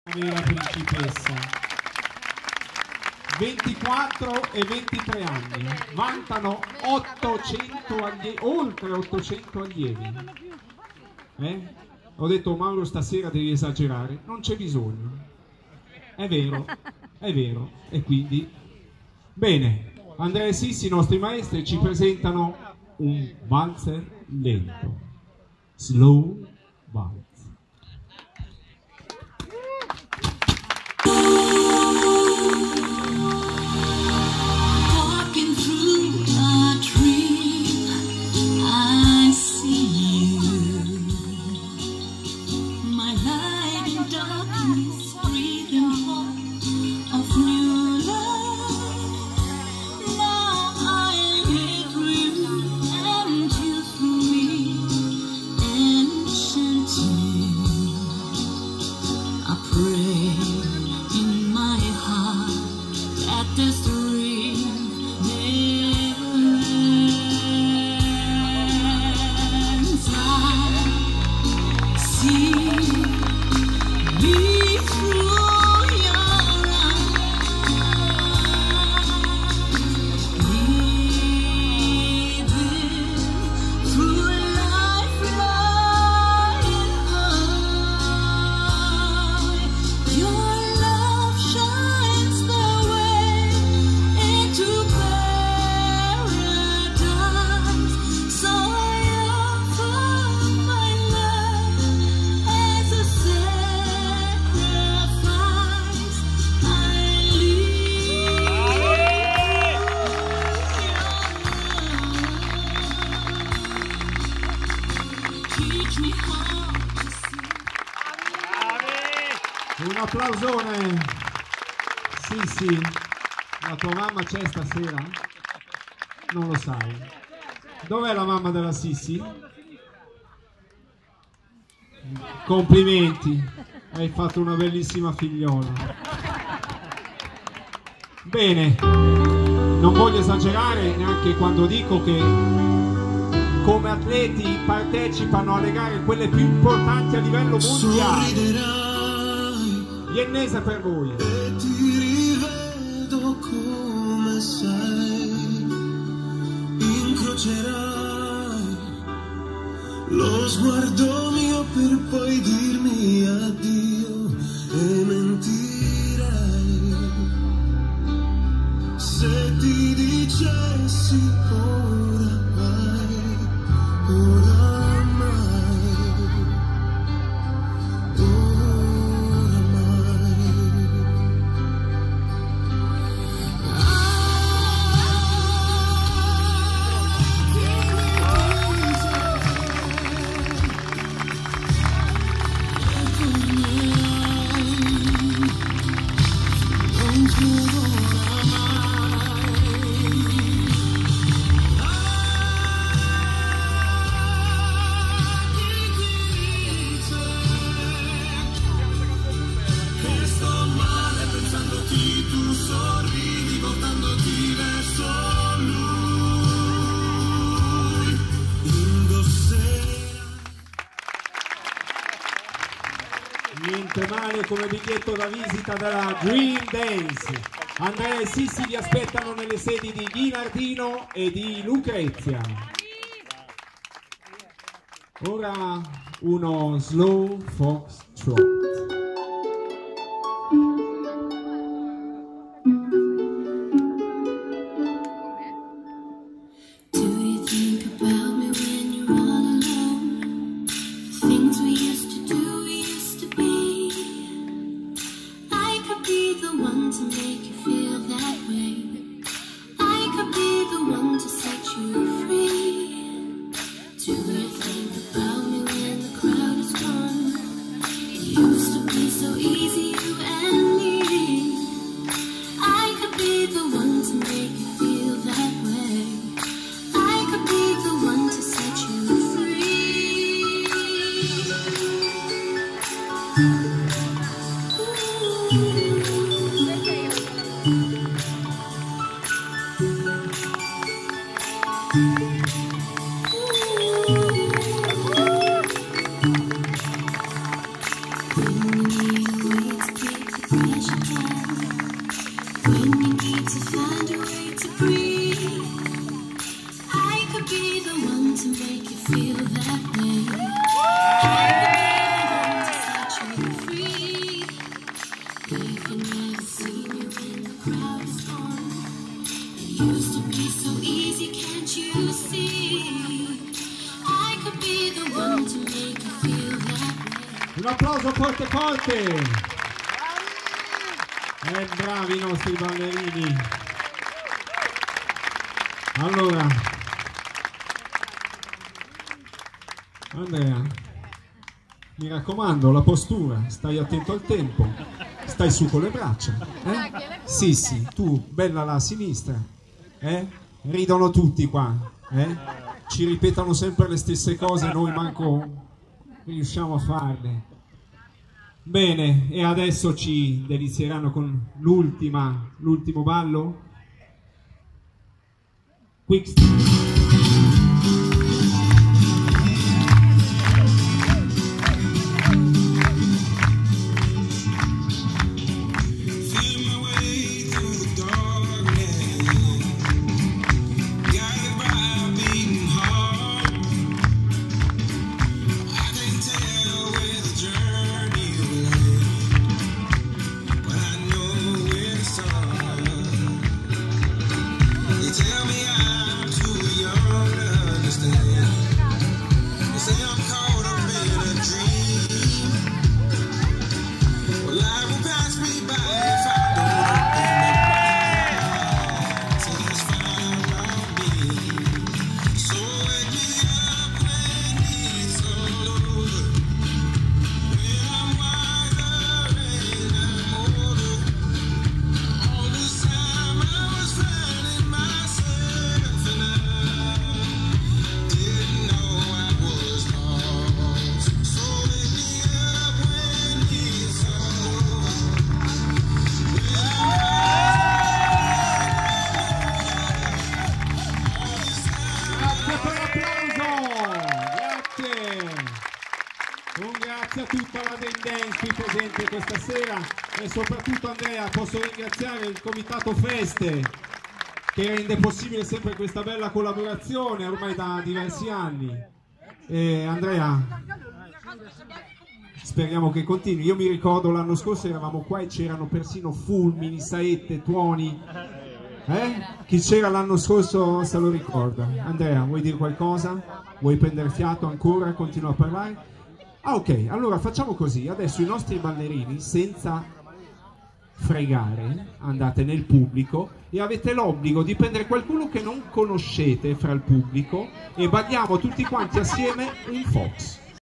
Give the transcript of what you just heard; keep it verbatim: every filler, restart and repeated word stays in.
Vera principessa, ventiquattro e ventitré anni, vantano ottocento allievi, oltre ottocento allievi. Eh? Ho detto Mauro, stasera devi esagerare, non c'è bisogno, è vero, è vero, e quindi bene. Andrea e Sissi, i nostri maestri, ci presentano un valzer lento, slow valzer. Un applausone. Sì, sì, la tua mamma c'è stasera? Non lo sai. Dov'è la mamma della Sissi? Complimenti, hai fatto una bellissima figliola. Bene, non voglio esagerare neanche quando dico che come atleti partecipano alle gare quelle più importanti a livello mondiale. Iennese per voi. E ti rivedo come sei, incrocerai lo sguardo mio per poi dirmi addio e mentirei se ti dicessi ora vai, ora mai, ora mai. Niente male come biglietto da visita della Dream Dance. Andrea e Sissi vi aspettano nelle sedi di Ghinardino e di Lucrezia. Ora uno slow foxtrot. When you need a way to to find a way to breathe. I could be the one to make you feel that way. I could be the one to set you free. If you never seen you when the crowd is gone, it used to be so easy, can't you see? I could be the one to make you feel that way. Un applauso forte forte! Eh, bravi i nostri ballerini. Allora, Andrea, mi raccomando, la postura, stai attento al tempo, stai su con le braccia, eh? Sì, sì, tu, bella là a sinistra, eh? Ridono tutti qua, eh? Ci ripetono sempre le stesse cose, noi manco riusciamo a farle. Bene, e adesso ci delizieranno con l'ultima, l'ultimo ballo. Quick. Grazie a tutta la Dance qui presente questa sera e soprattutto Andrea, posso ringraziare il Comitato Feste che rende possibile sempre questa bella collaborazione ormai da diversi anni. E Andrea, speriamo che continui. Io mi ricordo l'anno scorso eravamo qua e c'erano persino fulmini, saette, tuoni. Eh? Chi c'era l'anno scorso se lo ricorda. Andrea, vuoi dire qualcosa? Vuoi prendere fiato ancora? Continua a parlare? Ah, ok, allora facciamo così. Adesso i nostri ballerini, senza fregare, andate nel pubblico e avete l'obbligo di prendere qualcuno che non conoscete fra il pubblico e balliamo tutti quanti assieme un fox.